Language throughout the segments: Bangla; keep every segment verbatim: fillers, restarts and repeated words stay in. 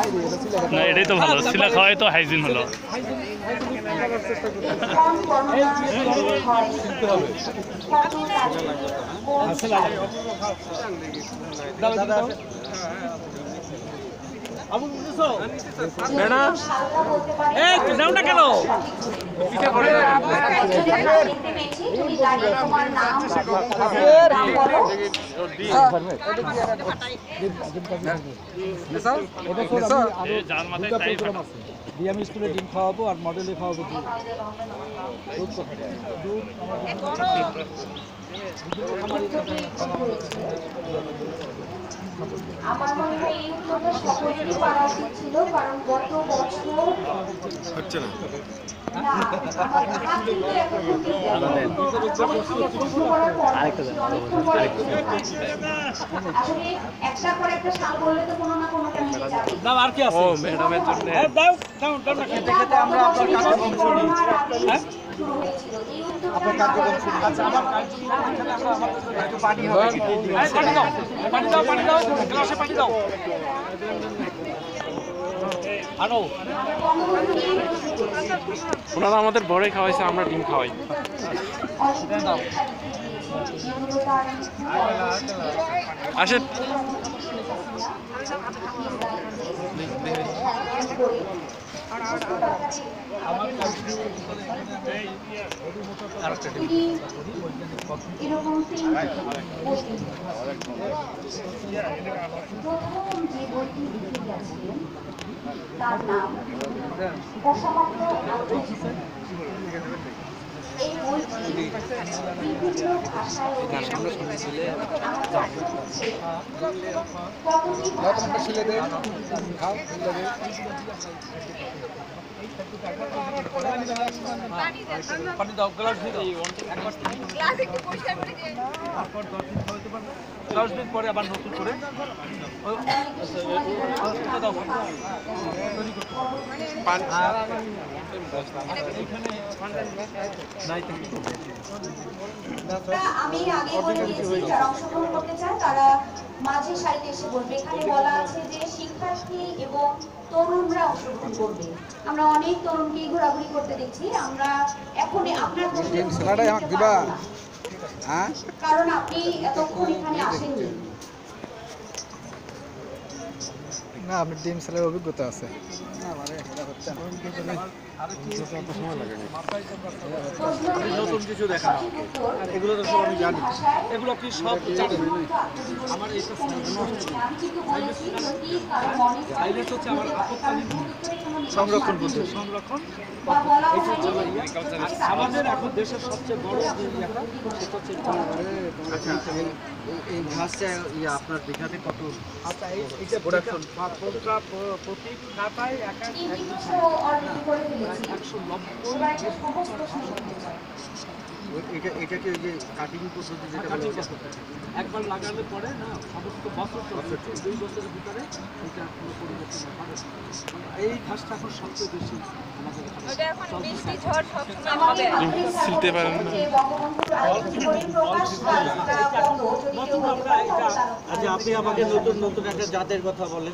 না এটাই তো ভালো, সিলা খাওয়াই তো হাইজিন হলো। কেন আমি স্কুলে ডিম খাওয়াবো আর মডেলে খাওয়াবো দুধ আমার মনে হয় এই উত্তরটা সকলেরই পাওয়া উচিত ছিল, কারণ গত বছর হচ্ছে না একটা পর একটা সাল বললে তো কোনো না কোনোটা মিলে যাবে। আর কি আছে? ও ম্যাডামের জন্য দাও দাও দাও না খেতে খেতে আমরা আপনার কার্যক্রম শুনি। হ্যাঁ শুরু হয়েছিল এই আপনার কার্যক্রম শুনি। আচ্ছা আমার কার্যক্রম এখানে আমরা আমাদের জন্য একটু পানি হবে কি? পানি দাও পানি দাও পানি দাও গ্লাসে পানি দাও। আনো ওনারা আমাদের বড়ই খাওয়াইছে, আমরা ডিম খাওয়াই। আসেন এরকম প্রথম যে বইটি লিখে গেছিলেন তার নাম অসমাপ্ত আত্মজীবনী। এই বইটি বিভিন্ন ভাষায় পানি দাও গ্লাস দিয়ে একবার গ্লাস একটু পরিষ্কার করে দিয়ে তারপর দশ দিন খাওয়াতে পারবে। দশ দিন পরে আবার নতুন করে দাও পানি আমি আগে বলে দিয়েছি যারা অংশগ্রহণ করতে চান তারা মাঝে সারিতে এসে বলবে। এখানে বলা আছে যে শিক্ষার্থী এবং তরুণরা অংশগ্রহণ করবে। আমরা অনেক তরুণকে ঘোরাঘুরি করতে দেখছি। আমরা এখন আপনার কারণ আপনি এতক্ষণ এখানে আসেননি। না আপনার ডিম সেলের অভিজ্ঞতা আছে। নতুন কিছু দেখা এগুলো তো সব আমি জানি, এগুলো কি সব জানি। আমার এইটা হাইলাইট হচ্ছে আমার আপদকালীন সংরক্ষণ পদ্ধতি সংরক্ষণ। আমাদের এখন দেশের সবচেয়ে বড় যে ইয়েটা সেটা হচ্ছে। আচ্ছা এই ঘাসটা ইয়ে আপনার বিঘাতে কত? আচ্ছা এইটা প্রোডাকশন প্রতি কাটায় এক একশো নব্বই। এটা এটাকে ওই যে কাটিং পদ্ধতি যেটা একবার লাগালে পরে না সমস্ত বছর দুই বছরের ভিতরে এটা কোনো পরিবর্তন হবে। এই ঘাসটা এখন সবচেয়ে বেশি ছিলতে পারেন না। আচ্ছা আপনি আমাকে নতুন নতুন একটা জাতের কথা বলেন।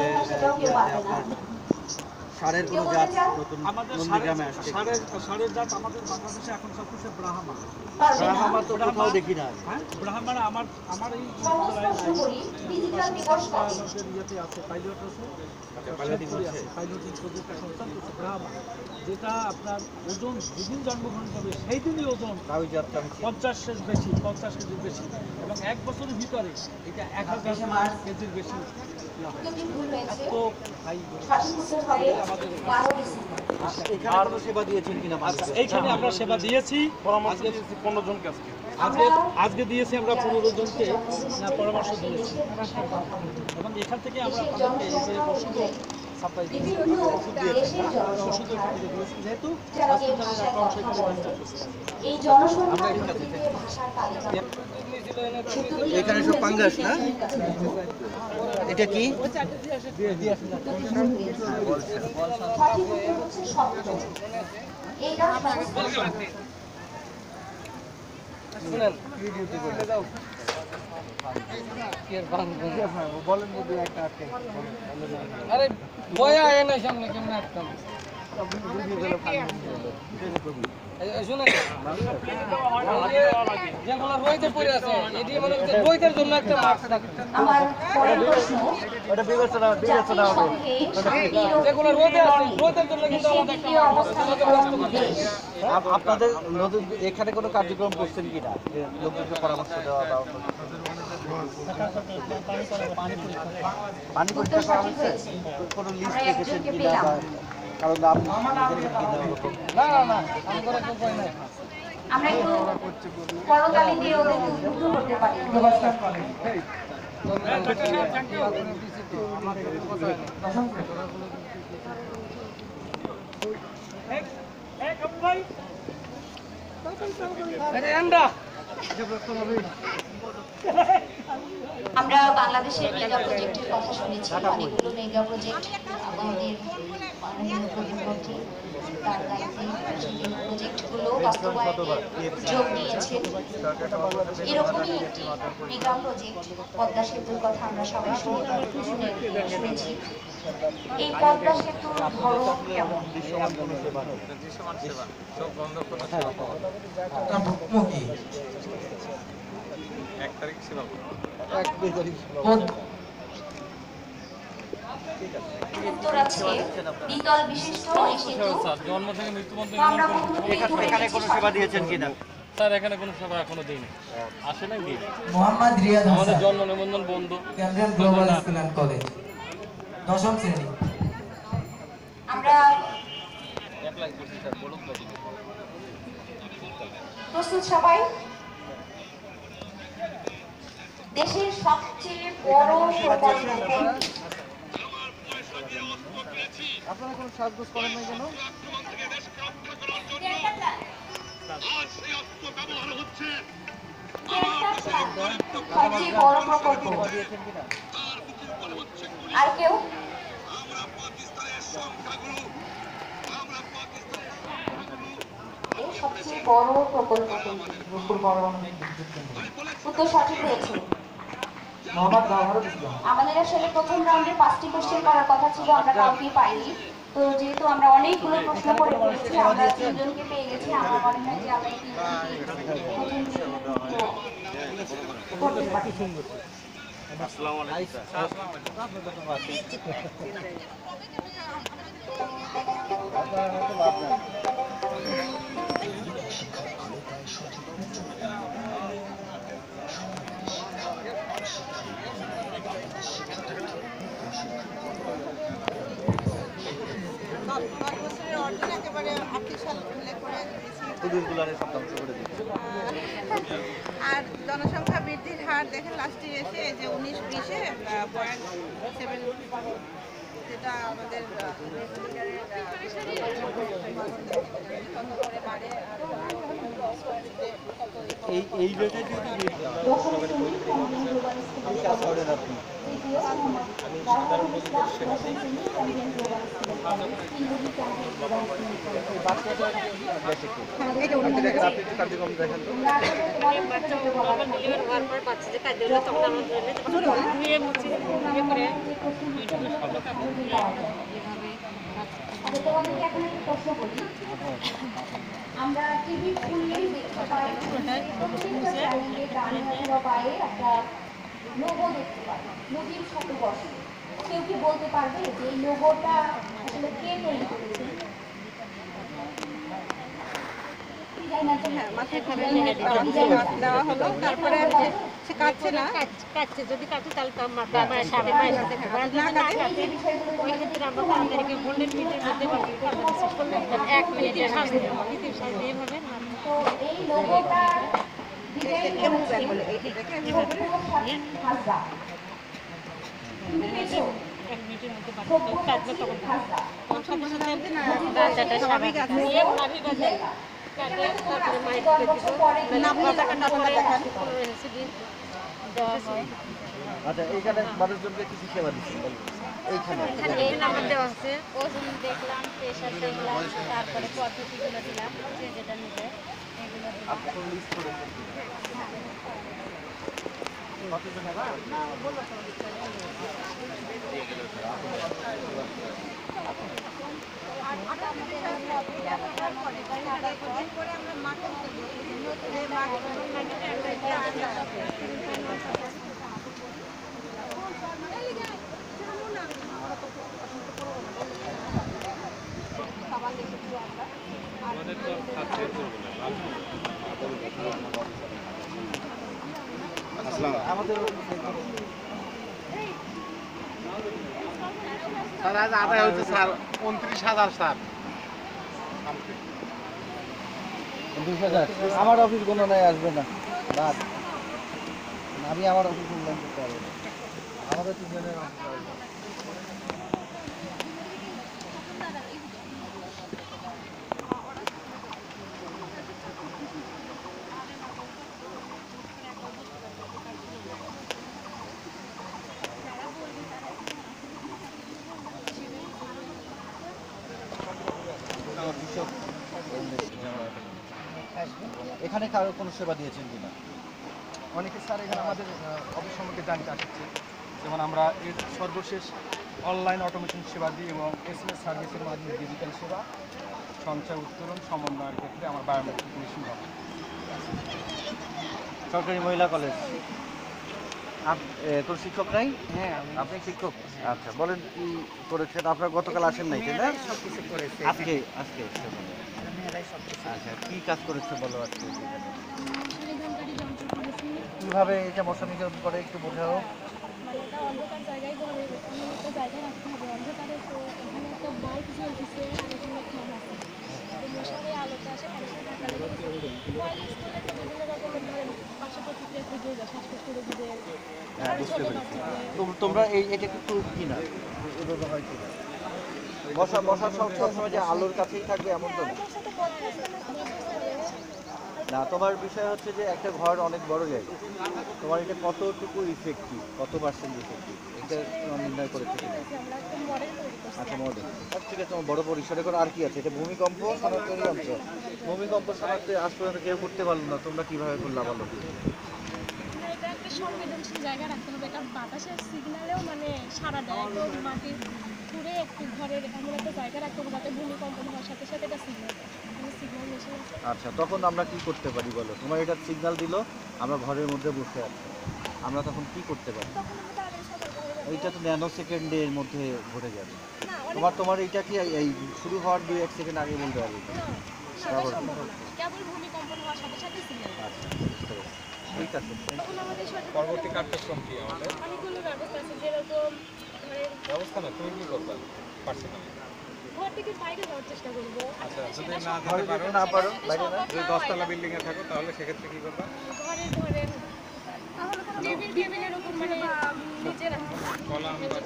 সারের কোনো জাত নতুন আমাদের গ্রামে আসছে। সারের সারের জাত আমাদের বাংলাদেশে এখন সবচেয়ে ব্রাহ্মা। ব্রাহ্মা তো কোথাও দেখি না। হ্যাঁ ব্রাহ্মা আমার আমার এই ইয়েতে আছে পাইলট আছে। পাইলটিং প্রজেক্ট এখন চলতেছে ব্রাহ্মা, যেটা আপনার ওজন যেদিন জন্মগ্রহণ করবে সেই দিনই ওজন পঞ্চাশের বেশি, পঞ্চাশ কেজির বেশি, এবং এক বছরের ভিতরে এটা এক হাজার কেজির বেশি। সেবা দিয়েছেন কিনা? এইখানে আমরা সেবা দিয়েছি পনেরো জনকে। আজকে আজকে দিয়েছি আমরা পনেরো জনকে পরামর্শ দিয়েছি, এবং এখান থেকে আমরা ওষুধ সাপ্লাই দিয়েছি। ওষুধ দিয়েছি ওষুধের দিয়েছি যেহেতু এখানে সব পাঙ্গাস না। এটা কি শুনেন বলেন যদি একটা আটকে আরে বয়া আয় না সামনে কেমন আটকাম শুনে যেগুলো রইতে পড়ে আছে এটি মানে রইতের জন্য একটা মার্কস থাকে আমার পরের প্রশ্ন ওটা বিবেচনা বিবেচনা হবে যেগুলো রইতে আছে রইতের জন্য কিন্তু দেশের আমাদের দ্বিতীয় অবস্থানে দেশ আপ- আপনাদের নতুন এখানে কোনো কার্যক্রম করছেন কিনা যে লোকজনকে পরামর্শ দেওয়া বা অন্য কিছু? পানি পরীক্ষা করা হয়েছে কোনো লিস্ট আমরা রেখেছেন একজনকে কিনা বা পেলাম। কারণ নাম নিজের কিনা এরকম না না না আমি করে তো কই না আমরা একটু করতালি দিয়ে ওদেরকে উদ্বুদ্ধ করতে পারি আরে আন্ডা আমরা বাংলাদেশের মেগা প্রজেক্টের কথা শুনেছি অনেকগুলো মেগা প্রজেক্ট আমাদের মাননীয় প্রধানমন্ত্রী তার দায়িত্বে সেই প্রজেক্টগুলো বাস্তবায়নে যোগ দিয়েছেন এরকমই একটি মেগা প্রজেক্ট পদ্মা সেতুর কথা আমরা সবাই শুনে শুনে শুনেছি এই পদ্মা সেতুর ধরন কেমন উত্তর আছে দ্বিতল বিশিষ্ট এই সেতু জন্ম থেকে মৃত্যু পর্যন্ত তো আমরা প্রথম থেকেই ধরে এখানে এসেছি কোনো সেবা দিয়েছেন কিনা স্যার এখানে কোনো সেবা এখনো দিইনি আসে নাই দিই মোহাম্মদ রিয়াদ আমাদের হাসান জন্ম নিবন্ধন বন্ধ কেন্দ্রীয় গ্লোবাল স্কুল অ্যান্ড কলেজ দশম শ্রেণী আমরা প্রস্তুত সবাই দেশের সবচেয়ে বড় প্রকল্প কোনটি? আপনারা কোনো সাজগোজ করেন নাই কেন সবচেয়ে বড় প্রকল্প দিয়েছেন কিনা আর কেউ এই সবচেয়ে বড় প্রকল্প কোনটি? রূপপুর পারমাণবিক বিদ্যুৎ কেন্দ্র উত্তর সঠিক হয়েছে মোহাম্মদ জাওহারুল ইসলাম আমাদের আসলে প্রথম রাউন্ডে পাঁচটি কোশ্চেন করার কথা ছিল আমরা কাউকে পাইনি তো যেহেতু আমরা অনেকগুলো প্রশ্ন করে ফেলেছি আমরা তিনজনকে পেয়ে গেছি আমার মনে হয় যে আমরা তিনজনকে প্রথম করতে পারি আর জনসংখ্যা বৃদ্ধির হার দেখেন লাস্টে এসে এই যে উনিশ বিশে পয়েন্ট সেভেন যেটা আমাদের এই এই রেটে যদি কি কাজ করেন আপনি আপনি একটু কার্যক্রম দেখেন তো তোমাদেরকে এখন একটা প্রশ্ন করি আমরা টিভি খুললেই দেখতে পাই প্রত্যেকটা চ্যানেলে গানে অথবা পায়ে একটা লোগো দেখতে পাই মুজিব শতবর্ষ কেউ কি বলতে পারবে যে এই লোগোটা আসলে কে তৈরি করেছে হ্যাঁ মাথায় দেওয়া হলো তারপরে সে কাটছে না কাটছে যদি কাটে তাহলে তো মাথা মায়ের সাথে মায়ের সাথে না কাটে ওই ক্ষেত্রে আমরা তাদেরকে বললেন মিনিটের মধ্যে এক মিনিটের সামনে এইভাবে তো এই লোগোটা ডিজাইন করেছে হাসদা তুমি পেয়েছো এক মিনিটের মধ্যে কাটবে তখন হাসদা বাচ্চাটা স্বাভাবিক আছে নাভি বাজে তারপরে মাইক না পতাকা তারপরে দেওয়া হয় আচ্ছা এইখানে মানুষজনকে কিছু সেবা দিচ্ছেন এইখানে এই নাম্বার দেওয়া আছে ওজন দেখলাম প্রেশার দেখলাম তারপরে পদ্ধতিগুলো দিলাম যে যেটা নিবে এগুলো আপনি লিস্ট করেছেন আমাদের তো খাসিয়ত করবো না আমাদের স্যার আজ আদায় হচ্ছে স্যার উনত্রিশ হাজার স্যার দুই হাজার আমার অফিস গণনায় আসবে না বাদ আমি আমার অফিস মূল্যায়ন করতে পারবো না আমাদের তিনজনের অফিস আসবে। এখানে কারো কোনো সেবা দিয়েছেন কিনা? অনেকে স্যার এখানে আমাদের অফিস সম্পর্কে জানতে আসছে, যেমন আমরা এর সর্বশেষ অনলাইন অটোমেশন সেবা দিই এবং এস এম এস সার্ভিসের মাধ্যমে ডিজিটাল সেবা সঞ্চয় উত্তোলন সমন্বয়ের ক্ষেত্রে আমার বায়োমেট্রিক মেশিন হবে। সরকারি মহিলা কলেজ। তোর শিক্ষক নাই? হ্যাঁ, আপনি শিক্ষক? আচ্ছা, বলেন কি করেছেন? আপনার গতকাল আসেন নাই তাই না? সব কিছু করেছে। আজকে আজকে আচ্ছা, কি কাজ করেছে বলো আজকে? কিভাবে এটা মশা নিধন করে একটু বোঝাও। মানে এটা অন্ধকার জায়গায় ঘরে এমন একটা জায়গায় রাখতে হবে অন্ধকারে, তো এখানে একটা বাল্ব জ্বলতেছে আর এখানে ফ্যান আছে, তো মশারি আলোতে আসে মানুষের ঢাকা লেগেছে ভাইরাস করলে তো বিভিন্ন রকমের ধরেন পাশে প্রতিক্রিয়া থেকে যায়, শ্বাসকষ্ট রোগীদের। হ্যাঁ, বুঝতে পেরেছি। তোম- তোমরা এই এটা কিন্তু কি না এভাবে হয় কি না? মশা মশা সব সবসময় যে আলোর কাছেই থাকবে এমন তো না। আমার সাথে কথা হচ্ছে না, কোনো সমস্যা নেই। না, তোমার বিষয় হচ্ছে যে একটা ঘর অনেক বড় জায়গা, তোমার এটা কতটুকু ইফেক্টিভ, কত পার্সেন্ট ইফেক্টিভ এটা তোমার নির্ণয় করেছে কিনা? আমরা একটা মডেল তৈরি করছি। আচ্ছা, মডেল। আচ্ছা, ঠিক আছে, তোমার বড় পরিসরে করে আর কি আছে? এটা ভূমিকম্প শনাক্তকারী যন্ত্র। ভূমিকম্প শনাক্তে আজ পর্যন্ত কেউ করতে পারলো না, তোমরা কিভাবে করলা বলো? না, এটা একটা সংবেদনশীল জায়গায় রাখতে হবে, এটা বাতাসের সিগন্যালেও মানে সারা দেয়, একদম মাটির পুরে একটু ঘরের এমন একটা জায়গায় রাখতে হবে যাতে ভূমিকম্প হওয়ার সাথে সাথে এটা সিগন্যাল দেয়। মানে সিগন্যাল মেশিন আছে। আচ্ছা, তখন আমরা কি করতে পারি বলো? তোমার এটা সিগন্যাল দিল, আমরা ঘরের মধ্যে বসে আছি, আমরা তখন কি করতে পারি? তখন আমরা তাড়াতাড়ি সতর্ক হয়ে যাবো। এইটা তো ন্যানো সেকেন্ডের মধ্যে ঘটে যাবে। না, অনেক তোমার তোমার এইটা কি এই শুরু হওয়ার দুই এক সেকেন্ড আগে বলতে পারবে? না, সেটা সম্ভব না। কেবল ভূমিকম্প হওয়ার সাথে সাথে সিগন্যাল দেয়। আচ্ছা, বুঝতে পারছি। ঠিক আছে। তখন আমাদের সচেতন পরবর্তী কার্যক্রম কি আমাদের অনেকগুলো ব্যবস্থা আছে, যেরকম ধরেন ব্যবস্থা না তুমি কি করবে পার্সোনালি? ঘর থেকে বাইরে যাওয়ার চেষ্টা করবো। আচ্ছা, যদি সেটা না সম্ভব ঘরে যেতে পারো, যেতে না পারো, সেটা যদি বাইরে না? সম্ভব যদি না দশতলা হয়, বিল্ডিং এ থাকো তাহলে সেক্ষেত্রে কি করবে? ঘরের ধরেন টেবিল টেবিলের উপর মানে নিচে রাখতে হবে। কলাম বা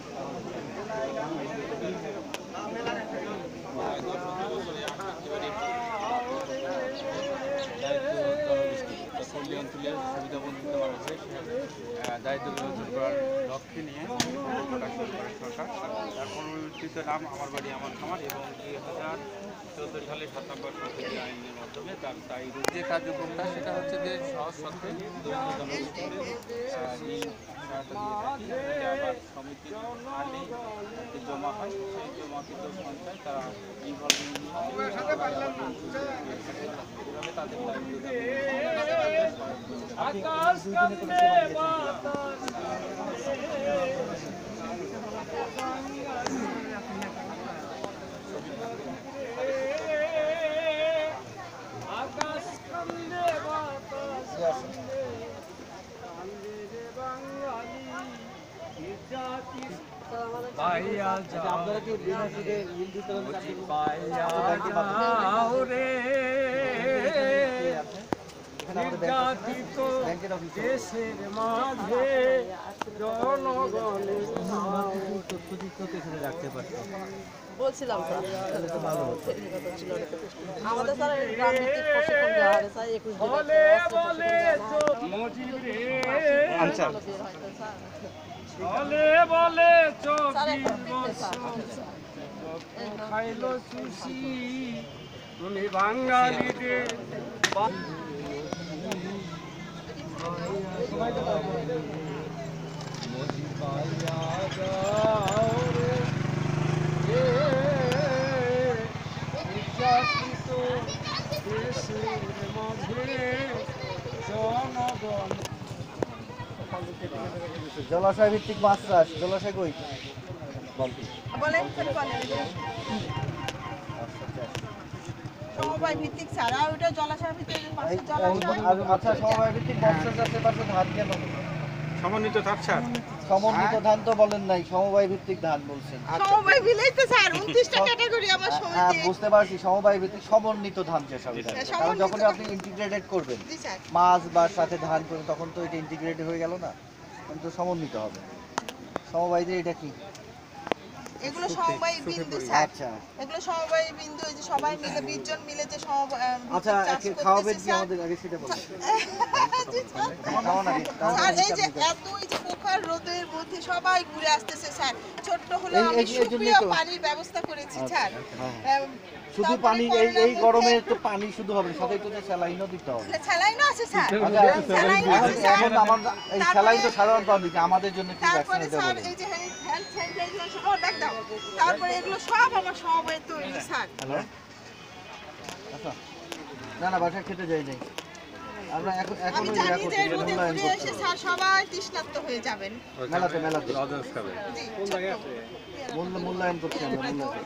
দায়িত্ব গ্রহণ করার লক্ষ্যে নিয়ে প্রকাশ করে সরকার। তার পরবর্তীত নাম আমার বাড়ি আমার খামার এবং দুই হাজার চোদ্দো সালে সাত নম্বর সংসদীয় আইনের মাধ্যমে তার তাই যে কার্যক্রমটা সেটা হচ্ছে যে সহজ শর্তে দরিদ্র জনগোষ্ঠীদের ঋণ সহায়তা দিয়ে থাকি। আবার সমিতির আগে যে জমা হয় সেই জমাকৃত সঞ্চয় তারা ইনভলভমেন্ট নিয়ে এভাবে তাদের আপনারা কি বিনামূল্যে ঋণ বিতরণ ব্যাংকের অফিসে এখানে রাখতে পারতো? বলছিলাম স্যার, তাহলে তো ভালো হতো। আমাদের স্যার রাজনৈতিক প্রশিক্ষণ দেওয়া হয় স্যার, একুশ দিন একটা অস্ত্র প্রশিক্ষণ দেওয়া হয়। আচ্ছা, ভালো বের হয় তো স্যার। বলে বলে স্যার এখন দিতে স্যার। খাইলো সুশি উনি বাঙালিদের জলাশয় ভিত্তিক মাছ চাষ, জলাশয় কই বলেন স্যার, বলেন। সমবায় ভিত্তিক স্যার, আর ওটা জলাশয় ভিত্তিক পাশে জলাশয়। আচ্ছা, সমবায় ভিত্তিক মৎস্য চাষের পাশে ধান কেন? সমন্বিত ধান স্যার, সমন্বিত ধান তো বলেন নাই, সমবায় ভিত্তিক ধান বলছেন। সমবায় মিলেই তো স্যার উনত্রিশটা ক্যাটাগরি আমার হ্যাঁ, সমিতি। বুঝতে পারছি, সমবায় ভিত্তিক সমন্বিত ধান চাষ হবে। কারণ যখন আপনি ইন্টিগ্রেটেড করবেন জি স্যার। মাছ বা সাথে ধান করবেন, তখন তো এটা ইন্টিগ্রেটেড হয়ে গেল না, কিন্তু সমন্বিত হবে। সমবায়তে এটা কি? এগুলো সমবায় বিন্দু স্যার। আচ্ছা এগুলো সমবায় বিন্দু, এই যে সবাই মিলে বিশ জন মিলে যে সমবায় আচ্ছা, খাওয়াবেন কি আমাদের আগে সেটা বলুন। খাওয়ান আগে, স্যার এই যে এত এই যে পোখার রোদের মধ্যে সবাই ঘুরে আসতেছে স্যার, ছোট্ট হলো এই- আমি এই- এই জন্যই সুপ্রিয় তো। পানির ব্যবস্থা করেছি স্যার। হ্যাঁ। এম, শুধু তারপরে পানি, এই করোনার এই মধ্যে- গরমে তো পানি শুধু হবে, সাথে একটু স্যালাইনও দিতে হবে। স্যালাইনও আছে স্যার। আচ্ছা, স্যালাইন এখন- আছে স্যার। এখন আমার এই তারপরে- স্যালাইন তো সাধারণত দিচ্ছে, আমাদের জন্য কি ভ্যাকসিন তারপরে দিতে স্যার বলেন? এই যে হেলথ স্যানিটাইজার সব দেখ দাও। তারপরে এগুলো সব আমার সমবায় তৈরি স্যার। হ্যালো, আচ্ছা, না না বাসায় খেতে যাই নাই আমরা, এখন এখন আমি ওই জানি ইয়া যে করছি, রোদে মূল্যায়ন ঘুরে এসে করতে স্যার সবাই তৃষ্ণার্ত হয়ে যাবেন। মেলাতে মেলাতে জি, ছোট্ট। মূল্য মূল্যায়ন করছি আমরা, মূল্যায়ন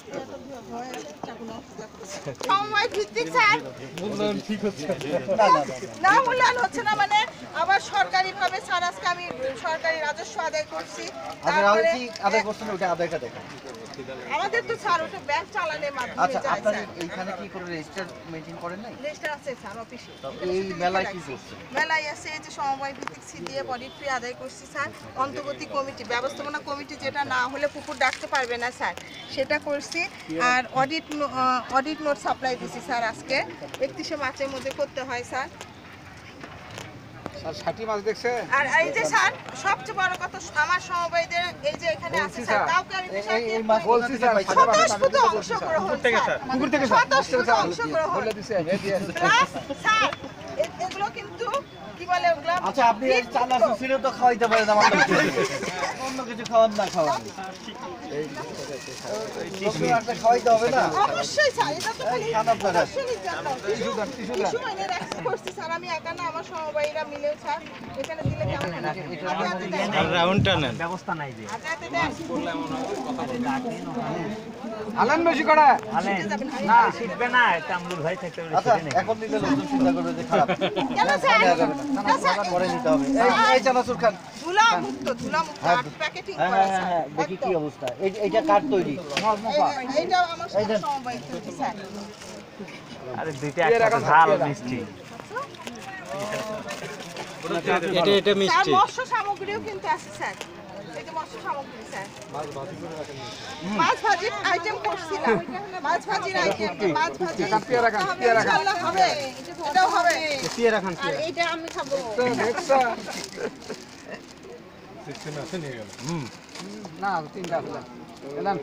সমবায় ভিত্তিক স্যার। মূল্যায়ন ঠিক হচ্ছে না না না না মূল্যায়ন হচ্ছে না মানে আবার সরকারি ভাবে স্যার আজকে আমি সরকারি রাজস্ব আদায় করছি। আচ্ছা, তারপরে কি আদায় করছেন ওটা আদায়টা দেখেন। আমাদের তো স্যার ওটা ব্যাংক চালানোর মাধ্যমে আচ্ছা, যায় আপনারা স্যার। এইখানে কি করে রেজিস্টার মেইনটেইন করেন নাই? রেজিস্টার আছে স্যার অফিসে। এই মেলায় কি করছেন? মেলায় আছে এই যে সমবায় ভিত্তিক সিডিএ অডিট ফি আদায় করছি স্যার। অন্তর্বর্তী কমিটি, ব্যবস্থাপনা কমিটি যেটা না হলে পুকুর ডাকতে পারবে না স্যার, সেটা করছি। আর অডিট অডিট নোট সাপ্লাই দিছি স্যার আজকে একত্রিশে মার্চের মধ্যে করতে হয় স্যার। স্যার ষাটি মাছ দেখছে আর এই যে স্যার সবচেয়ে বড় কথা, আমার সমবায়দের এই যে এখানে আছে স্যার, কাউকে আমি বিষয় এই- এই মাছ বলছি স্যার, স্বতঃস্ফূর্ত অংশগ্রহণ স্যার। পুকুর থেকে স্বতঃস্ফূর্ত অংশগ্রহণ বলে দিছে হে দিয়ে প্লাস স্যার এ- এগুলো কিন্তু কি বলে ওগুলো আচ্ছা, আপনি এই চানা সুসিরে তো খাওয়াইতে পারেন আমার অন্য কিছু খাওয়ান না খাওয়ান, লোকের একটা খাওয়াইতে হবে না। অবশ্যই স্যার, এটা তো খালি খান আপনারা। দর্শনীর জন্য। টিস্যু এনে রাখতে করছি স্যার আমি একা না, আমার সমবায়ীরা মিলে স্যার এখানে দিলে কেমন হয়? হাতে হাতে দেন। রাউন্ডটা নেন। হাতে হাতে দেন। আলেন বেশি করে না শিখবে না, এটা আমরুল ভাই থাকতে আচ্ছা, এখন দিলে লোকজন চিন্তা করবে যে খারাপ, কেন না, স্যার? দেওয়া যাবে না। না, না, না, স্যার। দোকান পরে নিতে হবে। এই এই চানাচুর খান। ধুলা মুক্ত, ধুলা মুক্ত হ্যাঁ, আট প্যাকেটিং হ্যাঁ করা হ্যাঁ স্যার। হ্যাঁ, দেখি কি একদম। অবস্থা। এই- এইটা কাঠ তৈরি, এই- এইটা আমার এই দেন। সমবায় তৈরি স্যার। আরে দুইটা একসাথে ঝাল মিষ্টি। এটা এটা স্যার মৎস্য সামগ্রীও কিন্তু আছে স্যার। এই যে মৎস্য সামগ্রী স্যার। মাছ ভাজির আইটেম করছিলাম। মাছ ভাজির আইটেম, মাছ ভাজি পেয়ারা খান, পেয়ারা খান। ইনশাআল্লাহ হবে। এটাও হবে। পেয়ারা খান, আর এইটা আমি খাবো। দেখছা না তিনটা আছে এলাম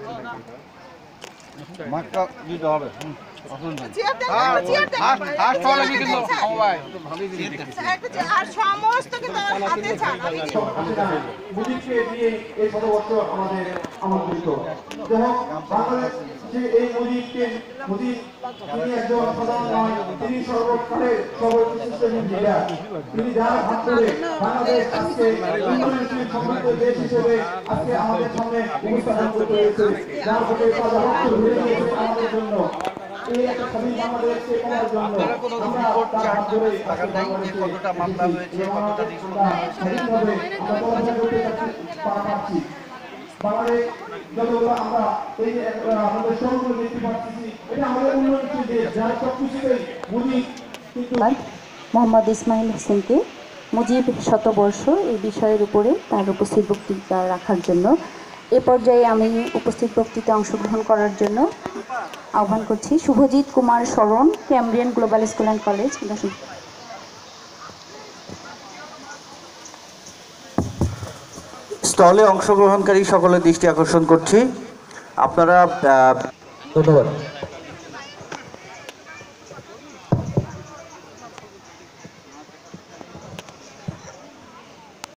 মাছটা দিতে হবে। হুম, আসুন ভাই। চেয়ার দেন, একটা চেয়ার দেন। হাট পাওয়া লাগি কিন্তু স্যার, সবাই ভালোই জিনিস দেখছি স্যার, একটা চেয়ার- আর সমস্ত কিন্তু আমার হাতে স্যার, আমি দিব। মুজিবকে দিয়ে এই শতবর্ষ আমাদের আমন্ত্রিত। যাই হোক, বাংলাদেশ যে এই মুজিবকে মুজিব তিনি একজন সাধারণ নয়, তিনি সর্বকালের সর্বোৎকৃষ্ট লিডার। তিনি যার হাত ধরে বাংলাদেশ আজকে উন্নয়নশীল সমৃদ্ধ দেশ হিসেবে আজকে আমাদের সামনে উপস্থাপন করতে হয়েছে, যার প্রতি তারা রক্ত ঢেলে দিয়েছে আমাদের জন্য। এই একটা স্বাধীন বাংলাদেশকে পাওয়ার জন্য আপনারা কোনো আমরা রিপোর্ট তার হাত ধরে লাগান নাই যে কতটা মামলা হয়েছে, কতটা রিপোর্ট স্বাধীনভাবে আমরা চলাফেরা করতে পারছি। বাংলাদেশ যতগুলো আমরা এই যে আহ, আমাদের শহরগুলো দেখতে পাচ্ছি, এটা আমাদের উন্নয়নশীল দেশ, যার সবকিছুতেই মুজিব কিন্তু মোহাম্মদ ইসমাইল হোসেনকে মুজিব শতবর্ষ এই বিষয়ের উপরে তার উপস্থিত বক্তৃতা রাখার জন্য এ পর্যায়ে আমি উপস্থিত বক্তৃতা অংশগ্রহণ করার জন্য আহ্বান করছি Subhajit Kumar Saran, Cambrian global school and college. স্টলে অংশগ্রহণকারী সকলের দৃষ্টি আকর্ষণ করছি, আপনারা ধন্যবাদ।